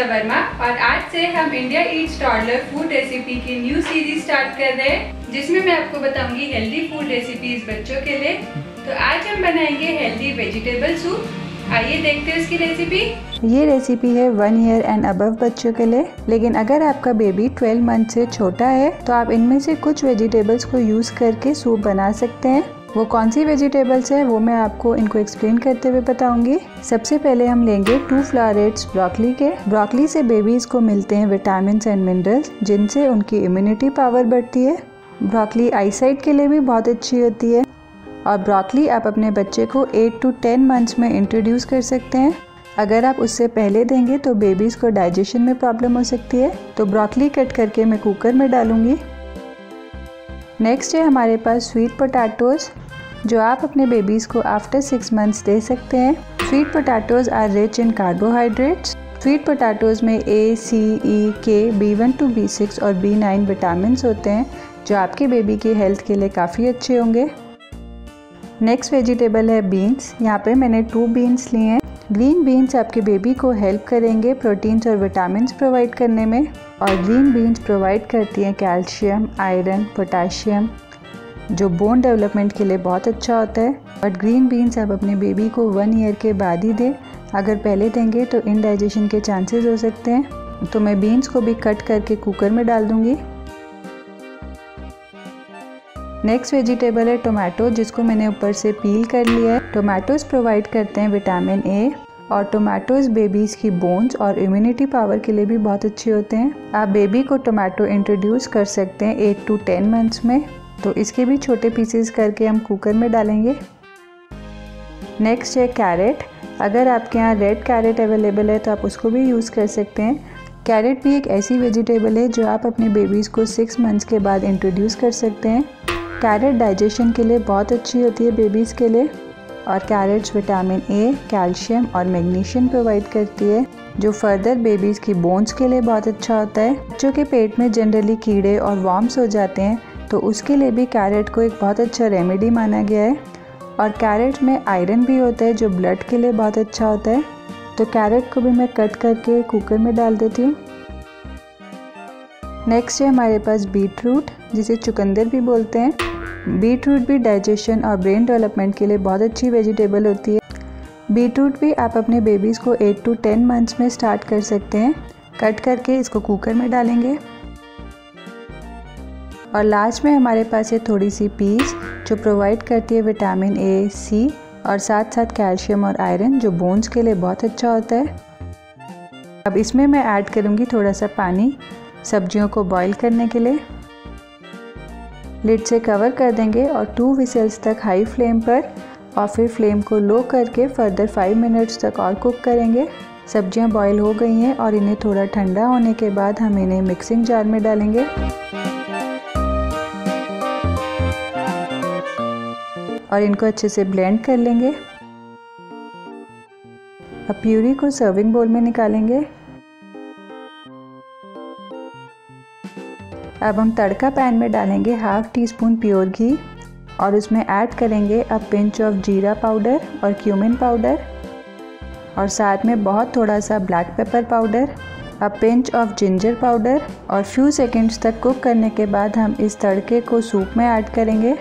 वर्मा और आज से हम India eats toddler food recipe की न्यू सीरीज स्टार्ट कर रहे हैं, जिसमें मैं आपको बताऊंगी हेल्दी फूड रेसिपीज बच्चों के लिए। तो आज हम बनाएंगे हेल्दी वेजिटेबल सूप। आइए देखते हैं उसकी रेसिपी। ये रेसिपी है 1 ईयर एंड अबव बच्चों के लिए, लेकिन अगर आपका बेबी 12 मंथ से छोटा है तो आप इनमें से कुछ वेजिटेबल्स को यूज करके सूप बना सकते हैं। वो कौन सी वेजिटेबल्स है वो मैं आपको इनको एक्सप्लेन करते हुए बताऊंगी। सबसे पहले हम लेंगे 2 फ्लावरेट्स ब्रोकली के। ब्रोकली से बेबीज को मिलते हैं विटामिन एंड मिनरल्स, जिनसे उनकी इम्यूनिटी पावर बढ़ती है। ब्रोकली आईसाइट के लिए भी बहुत अच्छी होती है और ब्रोकली आप अपने बच्चे को 8 to 10 मंथ्स में इंट्रोड्यूस कर सकते हैं। अगर आप उससे पहले देंगे तो बेबीज़ को डाइजेशन में प्रॉब्लम हो सकती है। तो ब्रोकली कट करके मैं कुकर में डालूंगी। नेक्स्ट है हमारे पास स्वीट पोटैटोज़, जो आप अपने बेबीज़ को आफ्टर 6 मंथ्स दे सकते हैं। Sweet potatoes are rich in carbohydrates. Sweet potatoes में A, C, E, K, B1 to B6 और B9 विटामिन होते हैं, जो आपके बेबी की हेल्थ के लिए काफ़ी अच्छे होंगे। नेक्स्ट वेजिटेबल है बीन्स। यहाँ पे मैंने 2 बीन्स लिए हैं। ग्रीन बीन्स आपके बेबी को हेल्प करेंगे प्रोटीन्स और विटामिन्स प्रोवाइड करने में, और ग्रीन बीन्स प्रोवाइड करती हैं कैल्शियम, आयरन, पोटाशियम, जो बोन डेवलपमेंट के लिए बहुत अच्छा होता है। बट ग्रीन बीन्स आप अपने बेबी को 1 ईयर के बाद ही दें। अगर पहले देंगे तो इनडाइजेशन के चांसेस हो सकते हैं। तो मैं बीन्स को भी कट करके कुकर में डाल दूँगी। नेक्स्ट वेजिटेबल है टोमेटो, जिसको मैंने ऊपर से पील कर लिया है। टोमेटोज़ प्रोवाइड करते हैं विटामिन ए, और टोमेटोज़ बेबीज़ की बोन्स और इम्यूनिटी पावर के लिए भी बहुत अच्छे होते हैं। आप बेबी को टोमेटो इंट्रोड्यूस कर सकते हैं 8 to 10 मंथ्स में। तो इसके भी छोटे पीसेस करके हम कुकर में डालेंगे। नेक्स्ट है कैरेट। अगर आपके यहाँ रेड कैरेट अवेलेबल है तो आप उसको भी यूज़ कर सकते हैं। कैरेट भी एक ऐसी वेजिटेबल है जो आप अपने बेबीज़ को 6 मंथ्स के बाद इंट्रोड्यूस कर सकते हैं। कैरेट डाइजेशन के लिए बहुत अच्छी होती है बेबीज़ के लिए, और कैरेट्स विटामिन ए, कैल्शियम और मैग्नीशियम प्रोवाइड करती है, जो फर्दर बेबीज़ की बोन्स के लिए बहुत अच्छा होता है। बच्चों के पेट में जनरली कीड़े और वॉर्म्स हो जाते हैं, तो उसके लिए भी कैरेट को एक बहुत अच्छा रेमेडी माना गया है। और कैरेट में आयरन भी होता है, जो ब्लड के लिए बहुत अच्छा होता है। तो कैरेट को भी मैं कट करके कुकर में डाल देती हूँ। नेक्स्ट है हमारे पास बीट रूट, जिसे चुकंदर भी बोलते हैं। बीट रूट भी डाइजेशन और ब्रेन डेवलपमेंट के लिए बहुत अच्छी वेजिटेबल होती है। बीट रूट भी आप अपने बेबीज़ को 8 to 10 मंथ्स में स्टार्ट कर सकते हैं। कट करके इसको कुकर में डालेंगे। और लास्ट में हमारे पास है थोड़ी सी पीस, जो प्रोवाइड करती है विटामिन ए, सी और साथ साथ कैल्शियम और आयरन, जो बोन्स के लिए बहुत अच्छा होता है। अब इसमें मैं ऐड करूँगी थोड़ा सा पानी सब्जियों को बॉईल करने के लिए। लिड से कवर कर देंगे और 2 विसल्स तक हाई फ्लेम पर, और फिर फ्लेम को लो करके फर्दर 5 मिनट्स तक और कुक करेंगे। सब्जियां बॉईल हो गई हैं और इन्हें थोड़ा ठंडा होने के बाद हम इन्हें मिक्सिंग जार में डालेंगे और इनको अच्छे से ब्लेंड कर लेंगे। अब प्यूरी को सर्विंग बोल में निकालेंगे। अब हम तड़का पैन में डालेंगे 1/2 टीस्पून प्योर घी, और उसमें ऐड करेंगे a pinch of jeera powder और क्यूमिन पाउडर, और साथ में बहुत थोड़ा सा black pepper powder, a pinch of ginger powder. और फ्यू सेकंड्स तक कुक करने के बाद हम इस तड़के को सूप में ऐड करेंगे।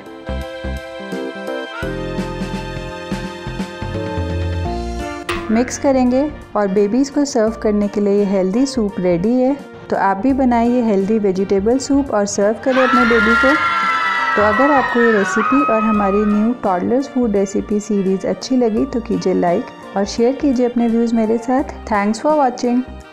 मिक्स करेंगे और बेबीज़ को सर्व करने के लिए ये हेल्दी सूप रेडी है। तो आप भी बनाइए हेल्दी वेजिटेबल सूप और सर्व करें अपने बेबी को। तो अगर आपको ये रेसिपी और हमारी new toddlers food recipe series अच्छी लगी तो कीजिए लाइक और शेयर कीजिए अपने व्यूज़ मेरे साथ। Thanks for watching.